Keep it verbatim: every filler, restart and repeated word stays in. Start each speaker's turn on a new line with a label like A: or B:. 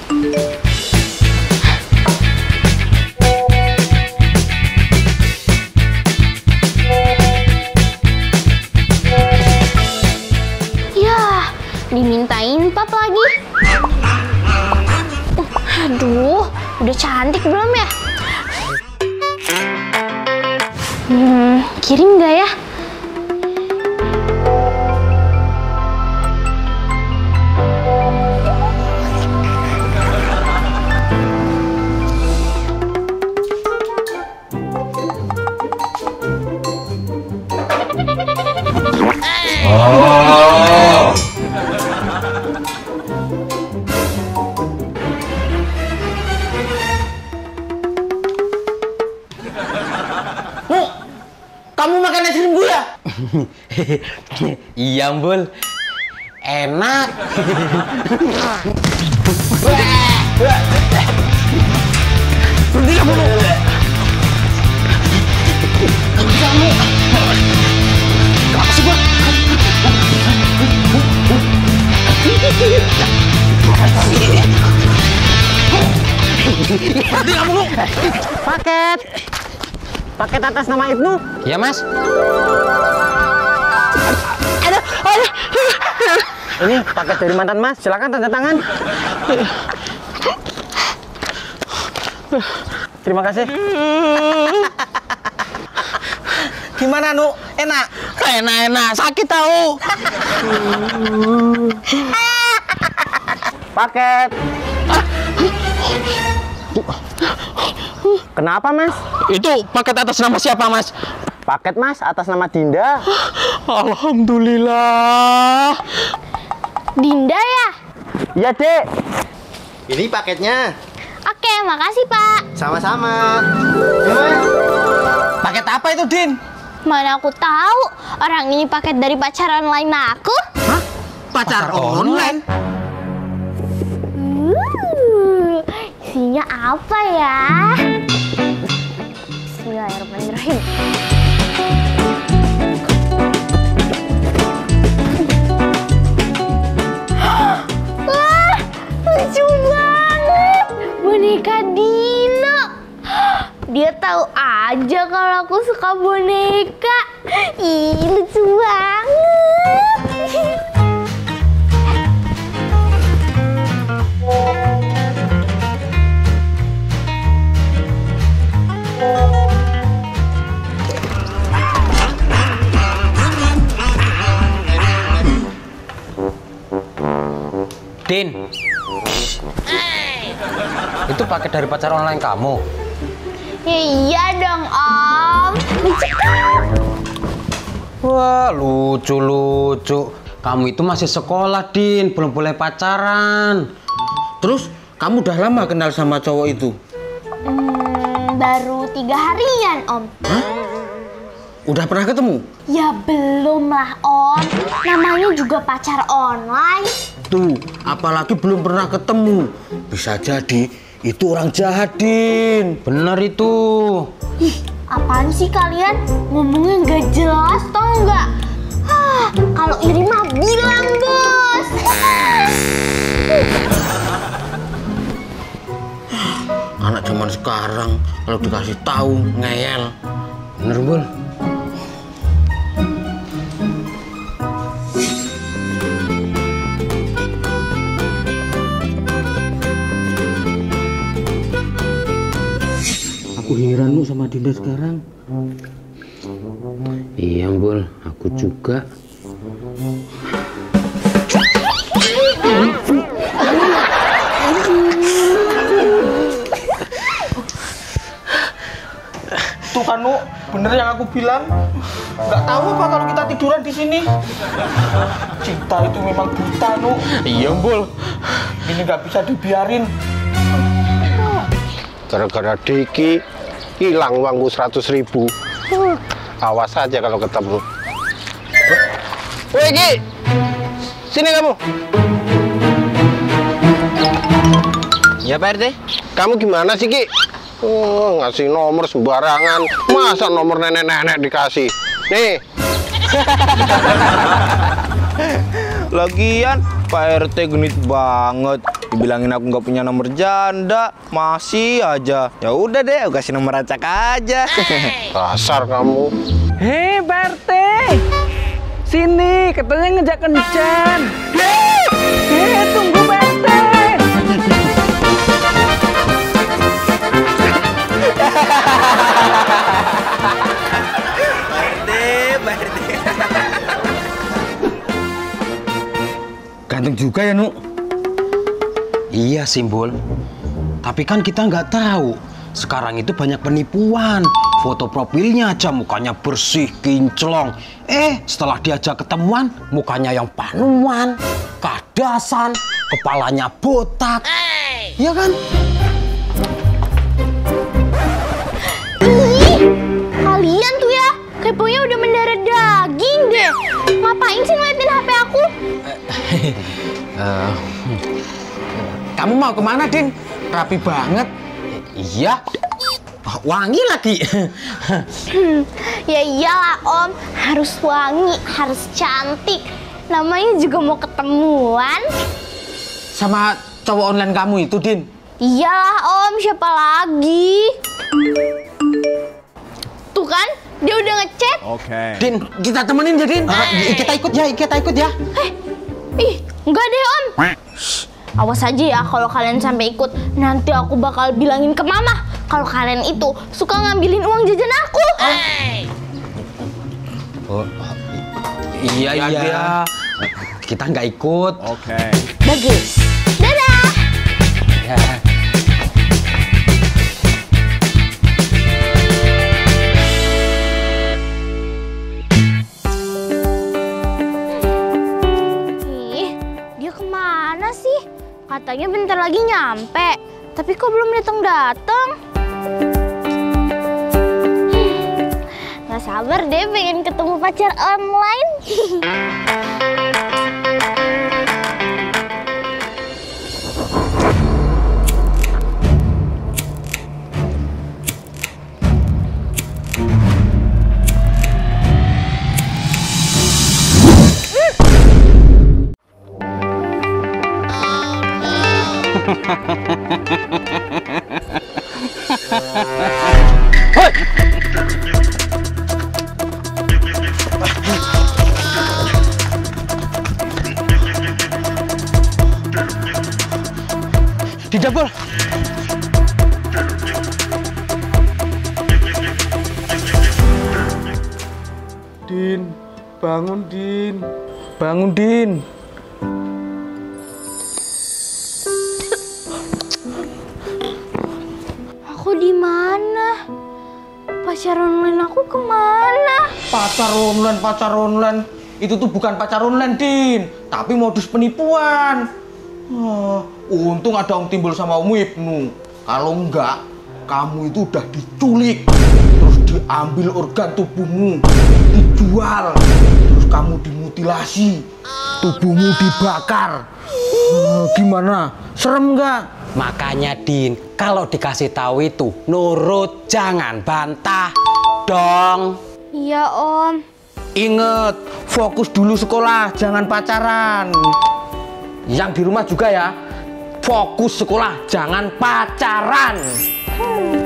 A: Yah, dimintain pap lagi. Aduh, udah cantik belum ya? Hmm, kirim nggak ya?
B: Oh.
C: Oh, kamu makan es krim gue ya?
D: Iya, Bul. Enak.
C: Berhenti kamu lu. Kamu. Kenapa sih gua? Berhenti kamu lu.
D: Paket.
C: Paket atas nama Ibnu.
D: Ya, Mas.
C: Ada, ada. Ini paket dari mantan Mas. Silakan tanda tangan. Terima kasih. Gimana, Nu? Enak?
D: Enak-enak, sakit tahu.
C: Paket. Kenapa, Mas?
D: Itu paket atas nama siapa, Mas?
C: Paket, Mas, atas nama Dinda.
D: Alhamdulillah.
A: Dinda ya?
C: Iya, Dek.
B: Ini paketnya.
A: Oke, makasih Pak.
B: Sama-sama. Ya,
C: Paket apa itu, Din?
A: Mana aku tahu, orang ini paket dari pacaran lain aku.
C: Hah? Pacar,
D: Pacar online?
A: Uh, isinya apa ya? Bismillahirrahmanirrahim. Wah, lucu banget. Boneka Dino. Dia tahu aja kalau aku suka boneka. Ih, lucu banget.
D: Din. Itu paket dari pacar online kamu?
A: Ya iya dong, Om. Lucu kan?
D: Wah, lucu-lucu. Kamu itu masih sekolah, Din. Belum boleh pacaran.
C: Terus, kamu udah lama kenal sama cowok itu?
A: Hmm, baru tiga harian, Om.
C: Hah? Udah pernah ketemu?
A: Ya belum lah, Om. Namanya juga pacar online.
C: Tuh, apalagi belum pernah ketemu. Bisa jadi itu orang jahat, Din.
D: Bener itu.
A: Ih, apaan sih kalian? Ngomongnya nggak jelas, tau nggak? Hah, kalau iri mah bilang, Bos.
C: Anak zaman sekarang kalau dikasih tahu ngeyel.
D: Bener, Bul.
C: Aku heran lu sama Dinda sekarang.
D: Iya, Bul. Aku juga.
C: Tuh kan, Nu, bener yang aku bilang. Nggak tahu apa kalau kita tiduran di sini. Cinta itu memang buta, Nu.
D: Iya, Bul.
C: Ini nggak bisa dibiarin.
E: Gara-gara Diki hilang uangku seratus ribu. Awas saja kalau ketemu. Woi, Ki, sini kamu.
D: Ya, Pak R T.
E: Kamu gimana sih, Ki? Oh, ngasih nomor sembarangan. Masa nomor nenek-nenek dikasih? Nih.
C: Lagian Pak R T genit banget. Dibilangin aku nggak punya nomor janda, masih aja. Ya udah deh, aku kasih nomor acak aja.
E: Dasar kamu.
F: Hei Pak R T, sini katanya ngejak kencan. Hei, hei tunggu Pak R T.
D: Ganteng juga ya, Nuk. Iya, Simbol. Tapi kan kita nggak tahu. Sekarang itu banyak penipuan. Foto profilnya aja mukanya bersih, kinclong. Eh, setelah diajak ketemuan, mukanya yang panuan, kadasan, kepalanya botak. Iya kan?
A: Ih, kalian tuh ya, keponya udah mendarah daging deh. Ngapain sih ngeliatin H P aku?
D: Uh, kamu mau kemana, Din? Rapi banget. Iya. Wangi lagi.
A: Hmm, ya iyalah Om, harus wangi, harus cantik. Namanya juga mau ketemuan.
D: Sama cowok online kamu itu, Din?
A: Iyalah Om, siapa lagi? Tuh kan, dia udah ngechat.
D: Din, kita temenin ya, Din. Uh, kita ikut ya, kita ikut ya.
A: Eh, ih, enggak deh Om. Shh, awas aja ya kalau kalian sampai ikut. Nanti aku bakal bilangin ke Mama kalau kalian itu suka ngambilin uang jajan aku.
D: Oh, iya, iya. iya. Kita nggak ikut. Oke.
A: Bagus. Dadah.
D: Ya.
A: Katanya bentar lagi nyampe, tapi kok belum datang-datang? Nggak sabar deh pengen ketemu pacar online.
D: Di dapur.
C: Din, bangun Din, bangun Din.
A: Aku di mana? Pacar online aku kemana?
C: Pacar online, pacar online. Itu tuh bukan pacar online, Din, tapi modus penipuan. Oh, untung ada Om Timbul sama Om Ibnu. Kalau enggak, kamu itu udah diculik, terus diambil organ tubuhmu, dijual, terus kamu dimutilasi, tubuhmu dibakar. Oh, gimana? Serem nggak?
D: Makanya Din, kalau dikasih tahu itu nurut, jangan bantah dong.
A: Iya Om.
C: Ingat, fokus dulu sekolah, jangan pacaran. Yang di rumah juga ya, fokus sekolah, jangan pacaran.
A: Hmm.